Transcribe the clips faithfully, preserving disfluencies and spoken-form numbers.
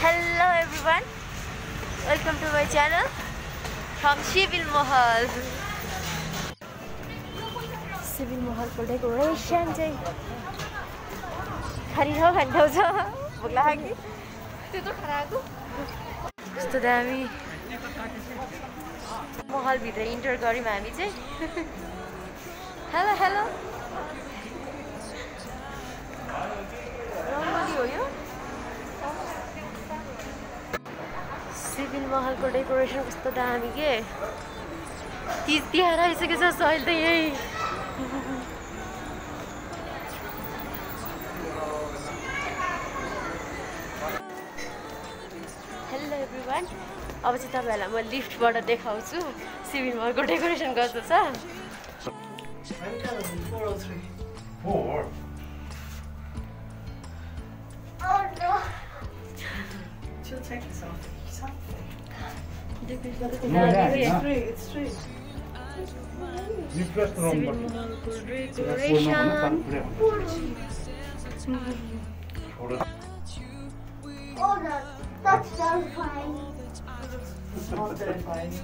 Hello everyone, welcome to my channel from Sibil Mahal. Sibil Mahal को decoration चाहिँ खरिद भन्दै छ भोक लाग्यो त्यो त खराको कस्तो दामी महल भित्र इन्टर गर्यौं हामी चाहिँ हेलो हेलो रङ्गोली हो यो सिभिल महल को डेकोरेसन कस्तो दामी के तीज तिहार आइसकेको छ अहिले त यही हेलो एभ्रिवान अब चाहिँ तपाईहरुलाई म लिफ्टबाट देखाउँछु सिभिल महल को डेकोरेसन कस्तो छ Four. Oh no. She'll take this off. Something. No, yeah, It's yeah. straight. It's straight. You pressed the wrong civil button. महल को decoration Oh no, that's terrifying. It's not terrifying.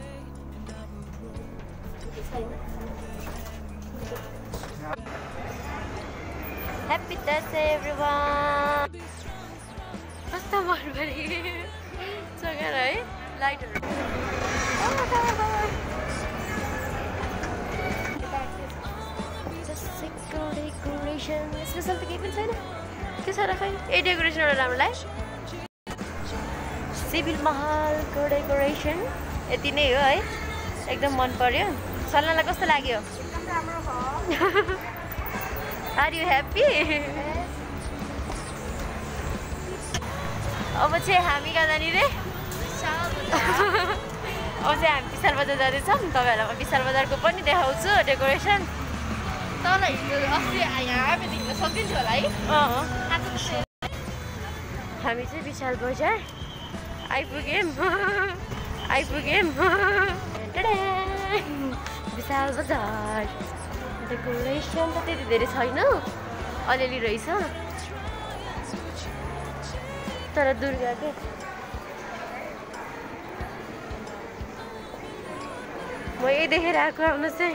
Happy Thursday everyone. कस्तो मन परे जग्गा है लाइटहरु decoration special त केही पनि छैन के छ र खै ए डेकोरेसन एउटा राम्रो लाग्यो सिभिल महलको डेकोरेसन यति नै हो है एकदम मन पर्यो सल्लालाई कस्तो लाग्यो एकदम राम्रो भयो आर यु ह्याप्पी अब चाहिँ हामी कहाँ जाने रे अब चाहिँ हामी विशाल बजार जाँदैछौँ तपाईँहरूलाई म विशाल बजारको पनि देखाउँछु डेकोरेसन तल हिजो अस्ति यहाँ पनि हिँड्न सकिन्छ होला है अँ हामी चाहिँ विशाल बजार आइपुग्यौँ आइपुग्यौँ विशाल बजार डेकोरेसन त त्यति धेरै छैन अलिअलि रहेछ तर दुर्गा के म यही देखेर आएको आउनु चाहिँ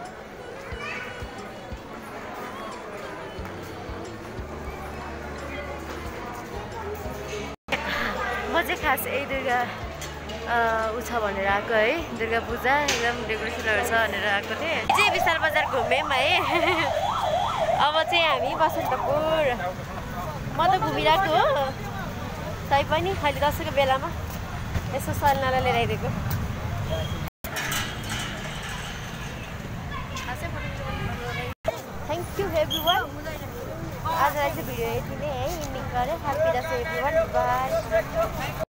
म चाहिँ खास यही दुर्गा ऊ छ भनेर आएको है दुर्गा पूजा एकदम डेकोरेसनहरू छ भनेर आएको थिएँ चाहिँ विशाल बजार घुम्यौँ है अब चाहिँ हामी बसन्तपुर म त घुमिरहेको हो तै पनि अहिले दसैँको बेलामा यसो सल्लाहलाई लिएर आइदिएको थ्याङ्क यू एभ्रिवान आजलाई चाहिँ भिडियो यति नै है इन्डिङ गरेँ ह्याप्पी दसैँ एभ्रिवान बाई